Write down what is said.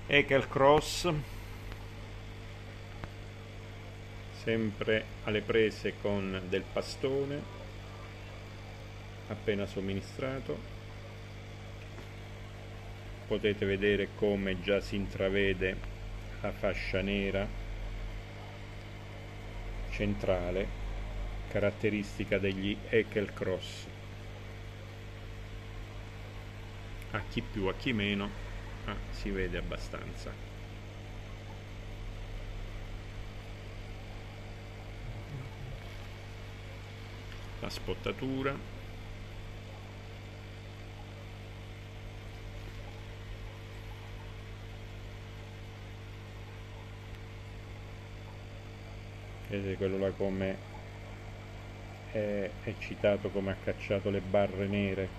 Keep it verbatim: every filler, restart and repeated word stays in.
Ekel Cross, sempre alle prese con del pastone appena somministrato. Potete vedere come già si intravede la fascia nera centrale, caratteristica degli Ekel Cross. A chi più, a chi meno, ah, si vede abbastanza. La spottatura, vedete quello là come è eccitato, come ha cacciato le barre nere.